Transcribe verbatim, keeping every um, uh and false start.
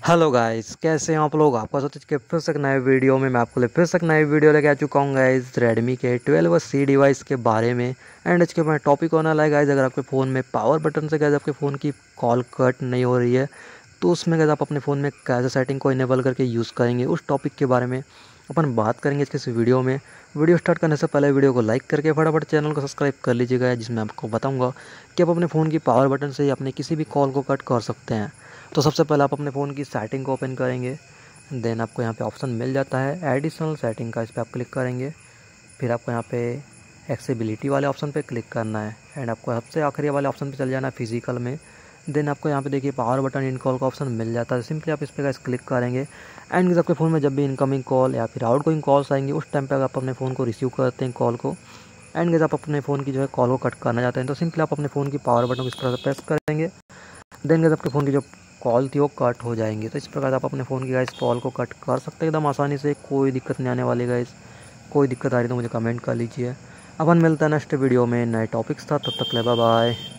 Hello guys, कैसे हैं आप लोग। आपका सोच के फिर से एक नए वीडियो में मैं आपको लिए फिर से एक नई वीडियो लेके आ चुका हूँ गाइस, रेडमी के ट्वेल्व सी डिवाइस के बारे में। एंड इसके बाद टॉपिक होने वाला है गाइस, अगर आपके फ़ोन में पावर बटन से गाइस आपके फ़ोन की कॉल कट नहीं हो रही है तो उसमें गाइस आप अपने फ़ोन में कैसे सेटिंग को इनेबल करके यूज़ करेंगे, उस टॉपिक के बारे में अपन बात करेंगे इसके इस वीडियो में। वीडियो स्टार्ट करने से पहले वीडियो को लाइक करके फटाफट चैनल को सब्सक्राइब कर लीजिएगा, जिसमें आपको बताऊँगा कि आप अपने फ़ोन की पावर बटन से ही अपने किसी भी कॉल को कट कर सकते हैं। तो सबसे पहले आप अपने फ़ोन की सेटिंग को ओपन करेंगे। देन आपको यहाँ पे ऑप्शन मिल जाता है एडिशनल सेटिंग का, इस पर आप क्लिक करेंगे। फिर आपको यहाँ पे एक्सेसिबिलिटी वाले ऑप्शन पे क्लिक करना है एंड आपको सबसे आखिरी वाले ऑप्शन पे चल जाना है फिजिकल में। देन आपको यहाँ पे देखिए पावर बटन इन कॉल का ऑप्शन मिल जाता है। सिंपली आप इस पर क्लिक करेंगे एंड आपके फ़ोन में जब भी इनकमिंग कॉल या फिर आउटगोइंग कॉल्स आएंगे उस टाइम पर आप अपने फ़ोन को रिसीव करते हैं कॉल को, एंड आप अपने फ़ोन की जो है कॉल को कट करना चाहते हैं तो सिंपली आप अपने फ़ोन की पावर बटन को इस तरह से प्रेस करेंगे। देन आपके फ़ोन की जो कॉल थी वो कट हो जाएंगी। तो इस प्रकार आप अपने फ़ोन की गाइस कॉल को कट कर सकते हैं एकदम आसानी से, कोई दिक्कत नहीं आने वाली गाइस। कोई दिक्कत आ रही तो मुझे कमेंट कर लीजिए। अपन मिलता है नेक्स्ट वीडियो में नए टॉपिक्स था, तब तक ले बाय बाय।